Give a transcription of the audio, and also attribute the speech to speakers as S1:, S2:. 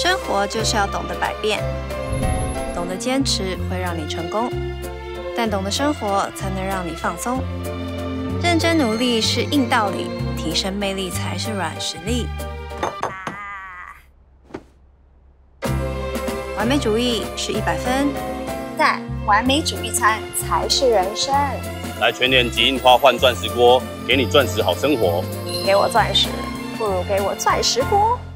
S1: 生活就是要懂得百变，懂得坚持会让你成功，但懂得生活才能让你放松。认真努力是硬道理，提升魅力才是软实力。完美主义是100分，
S2: 但完美主义餐才是人生。
S3: 来全联极印花换钻石锅，给你钻石好生活。
S2: 给我钻石，不如给我钻石锅。